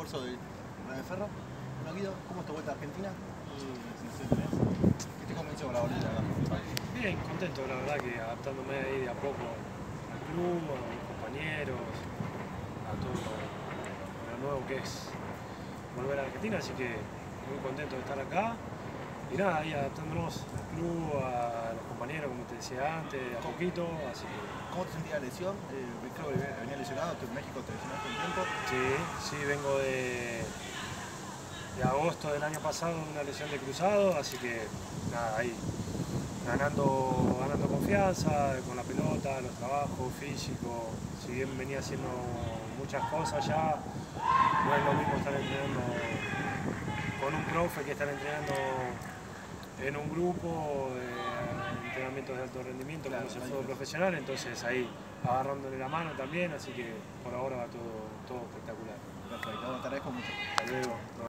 refuerzo de René Ferro. Bueno, Guido, ¿cómo es tu vuelta a Argentina? ¿Qué te convenció con la volvida acá? Bien, contento, la verdad que adaptándome ahí de a poco al club, a mis compañeros, a todo lo nuevo que es volver a Argentina, así que muy contento de estar acá. Y nada, ahí adaptándonos al club, a los compañeros, como te decía antes, a poquito, así que... ¿Cómo te sentías la lesión? Creo que venía lesionado, tú en México te lesionaste un tiempo. Sí, vengo de agosto del año pasado, una lesión de cruzado, así que nada, ahí ganando confianza con la pelota, los trabajos físicos. Si bien venía haciendo muchas cosas ya, no es lo mismo estar entrenando con un profe que estar entrenando en un grupo de entrenamientos de alto rendimiento, claro, como es el fútbol profesional, entonces ahí agarrándole la mano también, así que por ahora va todo espectacular. Perfecto, te agradezco mucho. Hasta luego.